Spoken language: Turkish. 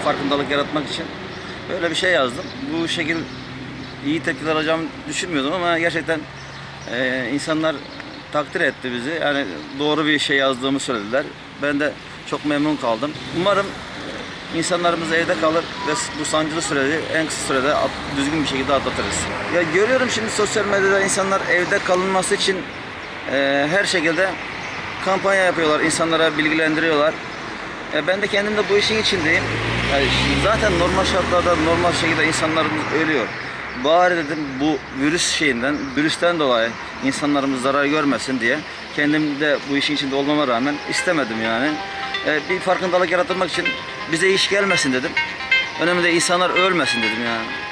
farkındalık yaratmak için böyle bir şey yazdım. Bu şekil iyi tepkiler alacağımı düşünmüyordum ama gerçekten insanlar takdir etti bizi. Yani doğru bir şey yazdığımı söylediler. Ben de çok memnun kaldım. Umarım insanlarımız evde kalır ve bu sancılı süreci en kısa sürede düzgün bir şekilde atlatırız. Ya görüyorum şimdi sosyal medyada insanlar evde kalınması için her şekilde kampanya yapıyorlar, insanlara bilgilendiriyorlar. Ben de kendim de bu işin içindeyim. Yani zaten normal şartlarda normal şekilde insanlarımız ölüyor. Bari dedim bu virüsten dolayı insanlarımız zarar görmesin diye kendim de bu işin içinde olmama rağmen istemedim yani. Bir farkındalık yaratmak için bize iş gelmesin dedim. Önemli de insanlar ölmesin dedim yani.